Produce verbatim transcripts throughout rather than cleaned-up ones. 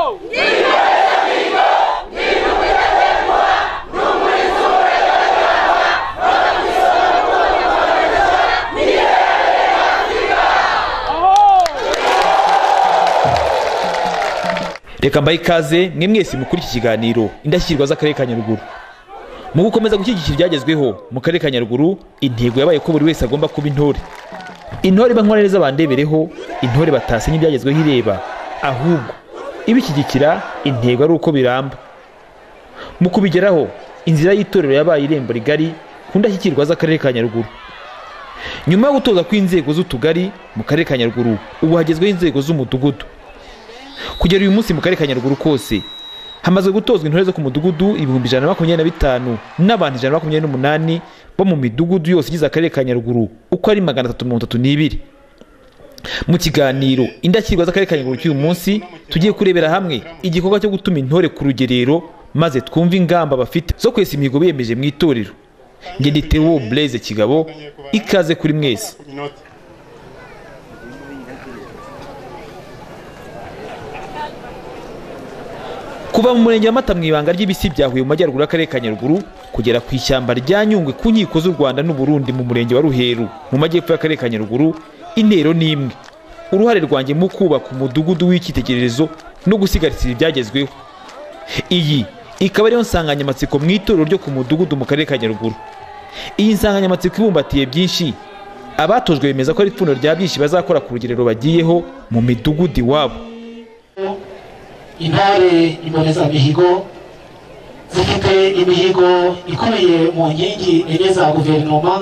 Reka mbaye ikaze mwe mwese mukuri iki kiganiro indashyikirwa z'akarere ka Nyaruguru. Mu gukomeza gushyigikira ibyagezweho mu karere ka Nyaruguru, intego yabaye ko buri wese agomba kuba intore. Intore bankora neza bandebereho, intore batasenya ibyagezweho ireba, ahubwo ibishyigikira intego ari uko biramba. Mu kubigeraho, inzira y'itorero yabaye irembo rigari ku ndashyikirwa z'akarere ka Nyaruguru. Nyuma yo gutoza kw'inzego z'utugari mu karere ka Nyaruguru, ubu hagezweho inzego z'umudugudu. Kugera uyu munsi mu karere ka Nyaruguru kose hamaze gutozwa intore zo ku mudugudu ibihumbi ijana na makumyabiri na bitanu n'abantu ijana na makumyabiri n'umunani bo mu midugudu yose igize akarere ka Nyaruguru uko ari magana atatu mirongo itatu n'ibiri. Mu kiganiro indashyikirwa z'akarere ka Nyaruguru cy'uyu munsi tugiye kurebera hamwe igikorwa cyo gutuma intore ku rugerero maze twumva ingamba bafite zo kwesa imihigo biyemeje mu itorero. Nge ndi Theo Blaise Kigabo, ikaze kuri mwese. Kuva mu murenge wa Mata mu ibanga ry'ibisi byahuye mu majyaruguru y'akarere ka Nyaruguru kugera ku ishyamba rya Nyungwe ku nkiko z'u Rwanda n'u Burundi mu murenge wa Ruheru mu majyepfo y'akarere ka Nyaruguru, intero n'imwe. Uruhare rwanjye mu kubaka umudugudu w'icyitegererezo no gusigasira ibyagezweho. Iyi ikaba ariyo nsanganyamatsiko mu itorero ryo ku mudugudu mu karere ka Nyaruguru. Iyi nsanganyamatsiko ibumbatiye byinshi. Abatojwe bemeza ko ari ipfundo rya byinshi bazakora ku rugerero bagiyeho mu midugudu iwabo. Intore imbonezamihigo zifite imihigo ikubiye mu nkingi enye za guverinoma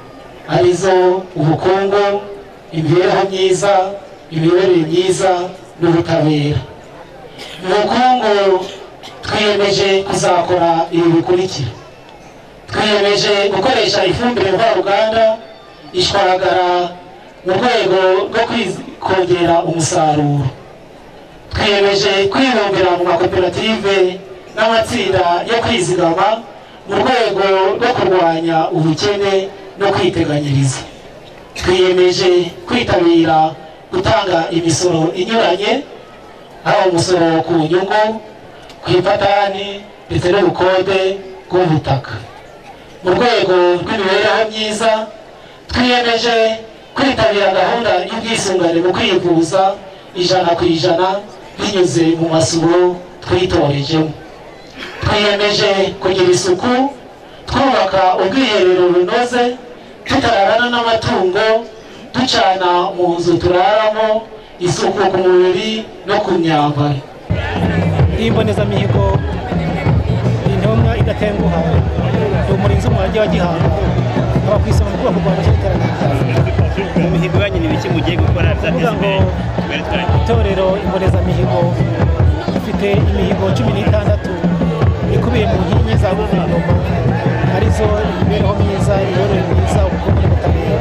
arizo ubukungu, imibereho myiza, imiyoborere myiza n'ubutabera. Mu bukungu twiyemeje kuzakora ibi bikurikira. Twiyemeje gukoresha ifumbire mvaruganda ishwagara mu rwego rwo kongera umusaruro. Twiyemeje kwibumbira mu makoperative n'amatsinda yo kwizigama mu rwego rwo kurwanya ubukene no kwiteganyiriza. Twiyemeje kwitabira gutanga imisoro inyuranye, haba umusoro ku nyungu, ku ipatani ndetse n'ubukode bw'ubutaka. Mu rwego rw'imibereho myiza, twiyemeje kwitabira gahunda y'ubwisungane mu kwivuza ijana ku ijana binyuze mu masuro twitorejemo. Twiyemeje kugira isuku, twubaka ubwiherero bunoze, tutararana n'amatungo, ducana mu nzu turaramo, isuku ku mubiri no ku myambaro. Imbonezamihigo intumwa idatenguha umurinzi mu mujyi wa Gihanga aba ku isonga kubaka u Rwanda cy'iterambere. Mu mihigo yanyu ni biki mugiye gukora byateze imbere? Itorero imbonezamihigo ifite imihigo cumi n'itandatu ikubiye mu nkingi za guverinoma arizo imibereho myiza, imiyoborere myiza, ubukungu n'ubutabera.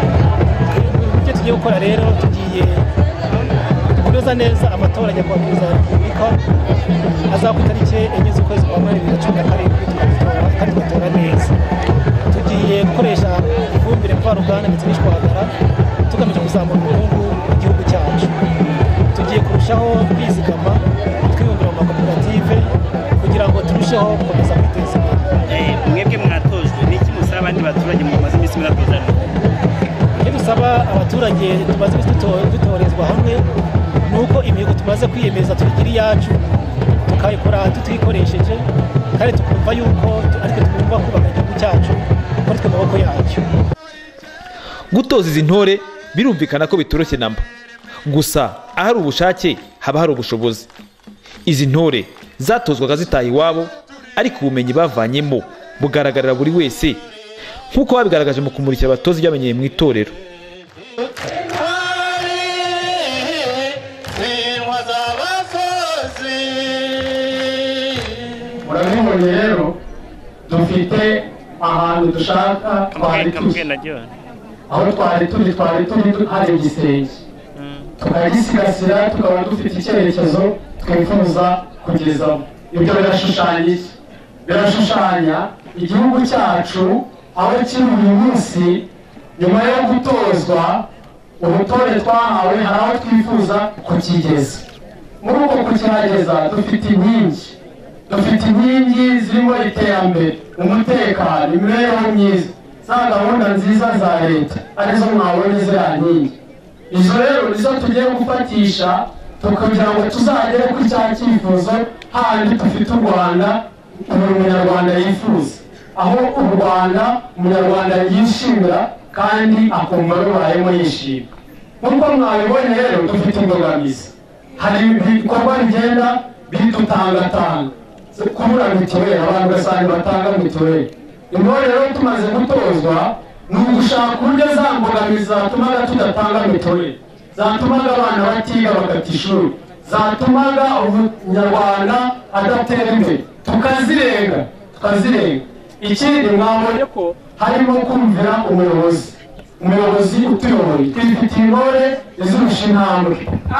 Ibyo tugiye gukora rero, tugiye kunoza neza amatora ya Perezida wa Repubulika azaba ku itariki enye z'ukwezi kwa Munani bibiri na cumi na karindwi, kandi tugatora neza. Tugiye gukoresha ifumbire mvaruganda ndetse n'ishwagara tugamije kuzamura ubukungu bw'igihugu cyacu. Tugiye kurushaho kwizigama, twibumbira mu makoperative kugira ngo turusheho gukomeza kwiteza imbere. Mwebwe mwatojwe n'iki musaba abandi baturage mu maze iminsi muratozana? Icyo dusaba abaturage tumaze dutorezwa hamwe nuko imihigo tumaze kwiyemeza tugira iyacu, tukayikora tutikoresheje, kandi tukumva yuko ariko tugomba kubaka igihugu cyacu muri twe maboko yacu. Gutoza izi ntore birumvikana ko bitoroshye namba. Gusa ahari ubushake haba hari ubushobozi. Izi ntore zatozwaga zitaha iwabo, ariko ubumenyi bavanyemo bugaragarira buri wese nk'uko babigaragaje mu kumurikira abatoza ibyamenyeye mu itorero. Urabibonye rero dufite ahantu dushaka twari turi, aho twari turi twari turi hari igisenge, tukagisigasira tukaba dufite icyerekezo twifuza kugezamo. Ibyo birashushanya birashushanya igihugu cyacu aho kiri uyu munsi. Nyuma yo gutozwa ubutore twahawe hari aho twifuza kukigeza. muri uko kukihageza dufite inkingi dufite inkingi zirimo iterambere umutekano imibereho myiza za gahunda nziza za leta arizo mwabonye ziriya nkingi izo rero nizo tugiye gufatisha kugira ngo tuzagere kuri cya cyifuzo handi dufite u Rwanda buri munyarwanda yifuza aho u Rwanda umunyarwanda yishimira kandi akumva rubayemo yishimye nk'uko mwabibonye rero dufite imbogamizi hari ibikorwa bigenda bidutangatanga kubura mituweli abantu ugasanga batanga mituweli intore rero tumaze gutozwa ni ugushaka uburyo za mbogamizi zatumaga tudatanga mituweli zatumaga abana batiga bagata ishuri zatumaga umunyarwanda adatera imbere tukazirenga tukazirenga ikindi mwabonye ko harimo kumvira umuyobozi umuyobozi utuyoboye twifitiye intore izirusha intambwe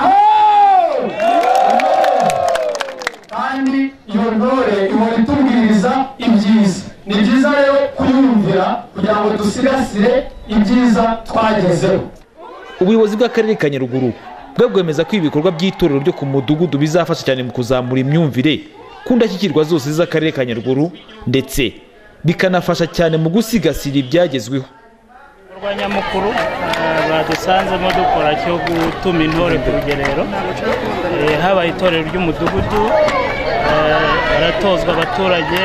kandi iyo ntore ihora itubwiriza ibyiza ni byiza rero kuyumvira kugira ngo dusigasire ibyiza twagezeho ubuyobozi bw'akarere ka Nyaruguru bwo bwemeza ko ibikorwa by'itorero ryo ku mudugudu bizafasha cyane mu kuzamura imyumvire ku ndashyikirwa zose z'akarere ka Nyaruguru ndetse bikanafasha cyane mu gusigasira ibyagezweho. Urwa nyamukuru badusanzemo dukora cyo gutuma intore ku rugerero habaye itorero ry'umudugudu baratozwa abaturage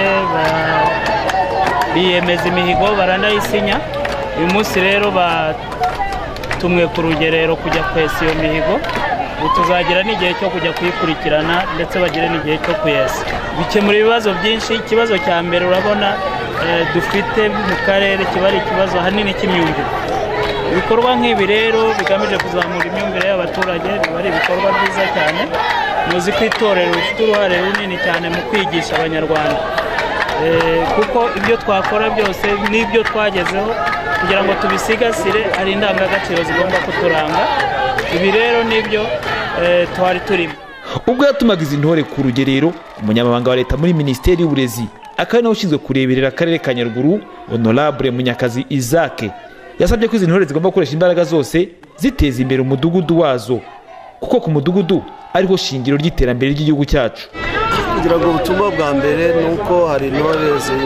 biyemeza imihigo baranayisinya uyu munsi rero batumwe ku rugerero kujya kwesa iyo mihigo tuzagira n'igihe cyo kujya kuyikurikirana ndetse bagire n'igihe cyo kuyesa bikemura ibibazo byinshi. Ikibazo cya mbere urabona dufite mu karere kiba ari ikibazo hanini cy'imyumvire. Ibikorwa nk'ibi rero bigamije kuzamura imyumvire y'abaturage biba ari ibikorwa byiza cyane. Muzi ko itorero rifite uruhare runini cyane mu kwigisha abanyarwanda kuko ibyo twakora byose n'ibyo twagezeho kugira ngo tubisigasire ari indangagaciro zigomba kuturanga. Ibi rero nibyo twari turimo. Ubwo yatumaga izi ntore ku rugerero umunyamabanga wa leta muri minisiteri y'uburezi akaba nawe ushinzwe kureberera akarere ka Nyaruguru Honorable Munyakazi Isaac yasabye ko izi ntore zigomba gukoresha imbaraga zose ziteza imbere umudugudu wazo kuko ku mudugudu ariho shingiro ry'iterambere ry'igihugu cyacu. Kugira ngo ubutumwa bwa mbere nuko hari intore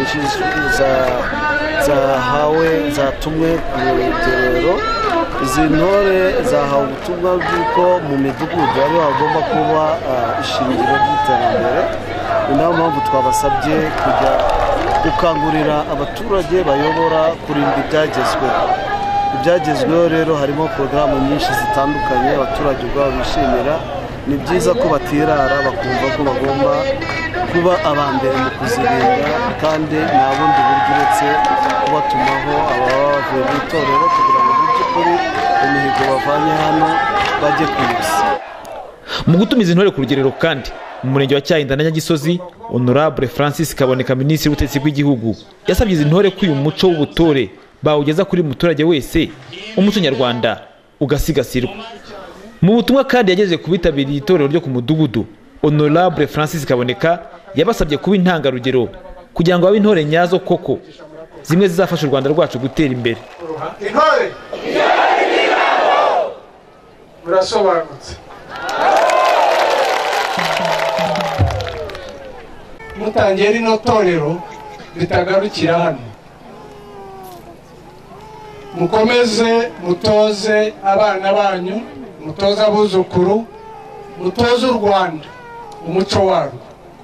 zahawe zatumwe ku rugerero. Izi ntore zahawe ubutumwa bw'uko mu midugudu ariho hagomba kuba ishingiro ry'iterambere. Ni nayo mpamvu twabasabye kujya gukangurira abaturage bayobora kurinda ibyagezweho. Ibyagezweho rero harimo porogaramu nyinshi zitandukanye abaturage ubwabo bishimira. Ni byiza ko batirara bakumva ko bagomba kuba abambere mu kuzirinda kandi nta bundi buryo uretse kubatumaho ababa bavuye mu itorero kugira ngo mu by'ukuri imihigo bavanye hano bajye kuyusa. Mu gutuma izi ntore ku rugerero kandi mu murenge wa Cyahinda na Nyagisozi Honorable Francis Kaboneka Minisitiri w'Ubutegetsi bw'Igihugu yasabye izi ntore ko uyu muco w'ubutore bawugeza kuri muturage wese umuco nyarwanda ugasigasirwa. Mu butumwa kandi yagejeje ku bitabiriye itorero ryo ku mudugudu Honorable Francis Kaboneka yabasabye kuba intangarugero kugira ngo babe intore nyazo koko zimwe zizafasha u Rwanda rwacu gutera imbere. Intore murasobanutse mutangiye rino torero ritagarukira hano mukomeze mutoze abana banyu mutoze abuzukuru mutoze u Rwanda umuco warwo.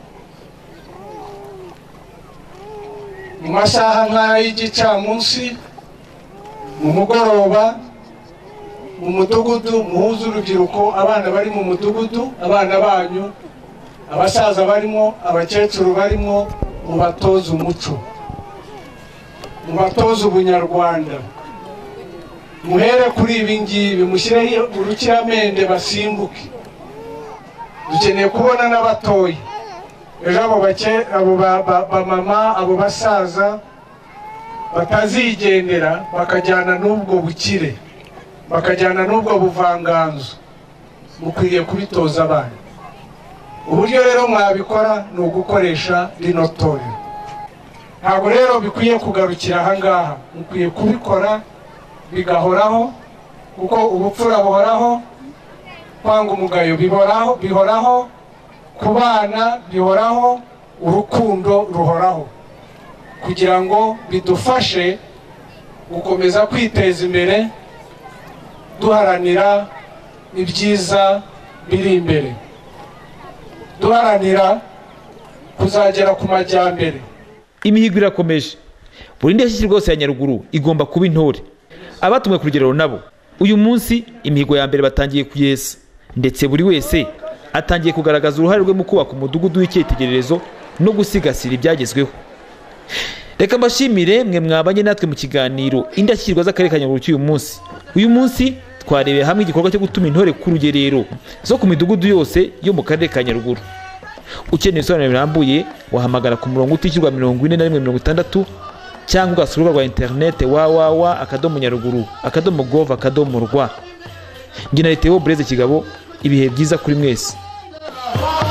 Mu masaha nk'aya y'igicamunsi mu mugoroba mu mudugudu muhuze urubyiruko abana bari mu mudugudu abana banyu abasaza barimo abakecuru barimo mubatoze umuco mubatoze ubunyarwanda muhere kuri ibi ngibi mushyire urukiramende basimbuke. Dukeneye kubona n'abatoya ejo abo bake abo bamama abo basaza batazigendera bakajyana n'ubwo bukire bakajyana n'ubwo buvanganzo mukwiriye kubitoza abana. Uburyo rero mwabikora ni ugukoresha rino torero. Ntabwo rero bikwiye kugarukira aha ngaha mukwiye kubikora bigahoraho kuko ubupfura buhoraho kwanga umugayo bihoraho bihoraho ku bana bihoraho urukundo ruhoraho kugira ngo bidufashe gukomeza kwiteza imbere duharanira ibyiza biri imbere duharanira kuzagera ku majyambere. Imihigo irakomeje. Buri ndashyikirwa yose ya Nyaruguru igomba kuba intore. Abatumwe ku rugerero nabo uyu munsi imihigo ya mbere batangiye kuyesa, ndetse buri wese atangiye kugaragaza uruhare rwe mu kubaka umudugudu w'icyitegererezo no gusigasira ibyagezweho. Reka mbashimire mwe mwabanye natwe mu kiganiro indashyikirwa z'akarere ka Nyaruguru cy'uyu munsi. Uyu munsi twarebeye hamwe igikorwa cyo gutuma intore ku rugerero zo ku midugudu yose yo mu karere ka Nyaruguru. Ukeneye ibisobanuro birambuye wahamagara ku murongo utishyurwa mirongo ine na rimwe mirongo itandatu cyangwa ugasura urubuga rwa interineti www akadomo nyaruguru akadomo gov akadomo rwa. Njye na Theo Blaise Kigabo, ibihe byiza kuri mwese.